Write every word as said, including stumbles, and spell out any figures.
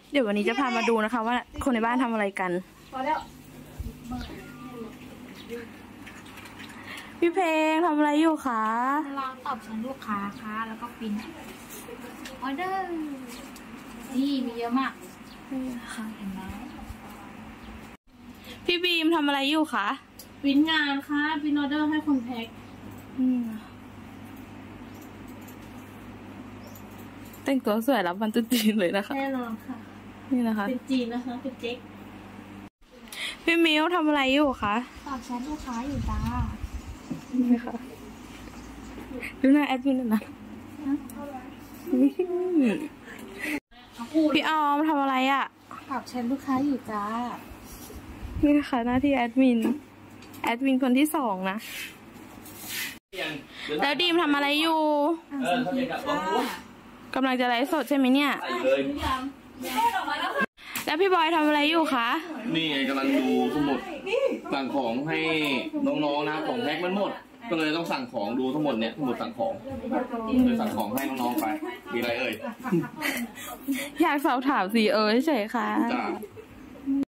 เดี๋ยววันนี้จะพามาดูนะคะว่าคนในบ้านทำอะไรกันพอแล้วพี่เพลงทำอะไรอยู่คะกำลังตอบฉันลูกค้าค่ะแล้วก็ปิ้นออเดอร์นี่มีเยอะมากค่ะเห็นไหมพี่บีมทำอะไรอยู่คะปิ้นงานค่ะปิ้นออเดอร์ให้คนแพ็คแต่งตัวสวยรับวันตุ๊จีนเลยนะคะแน่นอนค่ะนี่นะคะเป็นจีนนะคะเป็นเจ๊กพี่มิวทำอะไรอยู่คะตอบแชทลูกค้าอยู่จ้านี่ค่ะดูหน้าแอดมินนะพี่ออมทำอะไรอ่ะตอบแชทลูกค้าอยู่จ้านี่ค่ะหน้าที่แอดมินแอดมินคนที่สองนะแล้วดีมทำอะไรอยู่กำลังจะไลฟ์สดใช่ไหมเนี่ยแล้วพี่บอยทำอะไรอยู่คะนี่ไงกำลังดูทั้งหมดสั่งของให้น้องๆนะของแพ็คมันหมดก็เลยต้องสั่งของดูทั้งหมดเนี่ยทั้งหมดสั่งของเลยสั่งของให้น้องๆไปมีอะไรเอ่ยอยากสอบถามสิเออเฉยค่ะ